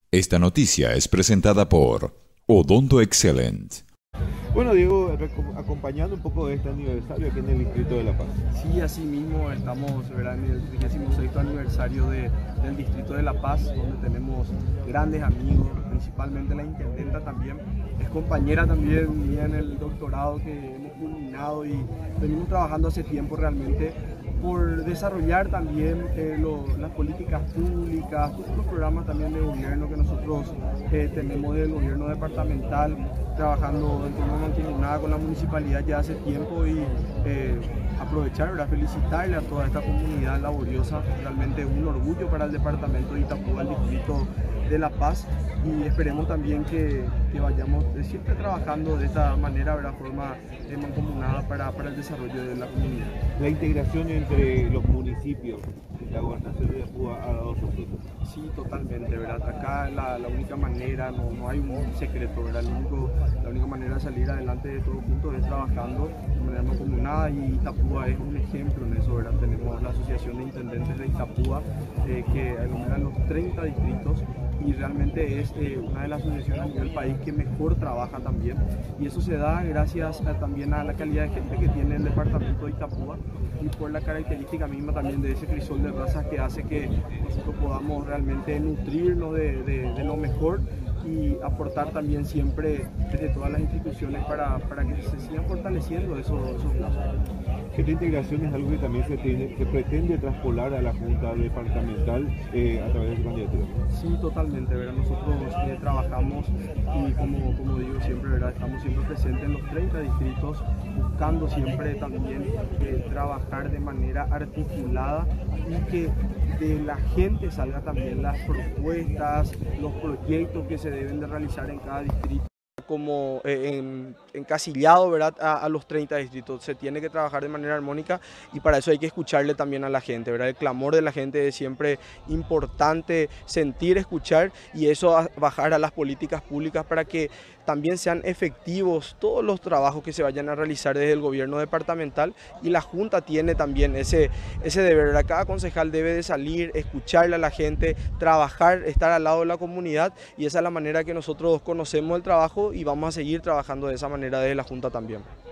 Esta noticia es presentada por Odonto Excellent. Bueno, Diego, acompañando un poco de este aniversario aquí en el Distrito de La Paz. Sí, así mismo estamos, ¿verdad?, en el 36º aniversario del Distrito de La Paz, donde tenemos grandes amigos, principalmente la intendenta también, es compañera también mía en el doctorado que hemos culminado y venimos trabajando hace tiempo realmente por desarrollar también las políticas públicas, todos los programas también de gobierno que nosotros tenemos del gobierno departamental, trabajando en forma mancomunada con la municipalidad ya hace tiempo y aprovechar, ¿verdad?, felicitarle a toda esta comunidad laboriosa, realmente un orgullo para el departamento de Itapúa, el distrito de La Paz, y esperemos también que vayamos siempre trabajando de esta manera, ¿verdad?, forma mancomunada para el desarrollo de la comunidad. La integración entre los municipios de la gobernación de Itapúa ha dado sus frutos. Sí, totalmente, ¿verdad? Acá la única manera, no hay un secreto, ¿verdad? La única manera de salir adelante de todos juntos es trabajando de manera mancomunada, y Itapúa es un ejemplo en eso, ¿verdad? Tenemos la Asociación de Intendentes de Itapúa que enumera los 30 distritos y realmente es una de las asociaciones a nivel país que mejor trabaja también, y eso se da gracias también a la calidad de gente que tiene el departamento de Itapúa y por la característica misma también de ese crisol de razas que hace que nosotros podamos realmente nutrirnos de lo mejor y aportar también siempre desde todas las instituciones para que se sigan fortaleciendo esos lazos. Esta integración es algo que también se pretende traspolar a la Junta Departamental a través de su candidatura. Sí, totalmente, ¿verdad? Nosotros trabajamos y como digo siempre, ¿verdad?, estamos siempre presentes en los 30 distritos, buscando siempre también trabajar de manera articulada y que de la gente salga también las propuestas, los proyectos que se deben de realizar en cada distrito. Como encasillado, ¿verdad?, a los 30 distritos. Se tiene que trabajar de manera armónica y para eso hay que escucharle también a la gente, ¿verdad? El clamor de la gente es siempre importante sentir, escuchar, y eso bajar a las políticas públicas para que también sean efectivos todos los trabajos que se vayan a realizar desde el gobierno departamental, y la Junta tiene también ese deber, ¿verdad? Cada concejal debe de salir, escucharle a la gente, trabajar, estar al lado de la comunidad, y esa es la manera que nosotros conocemos el trabajo y vamos a seguir trabajando de esa manera desde la Junta también.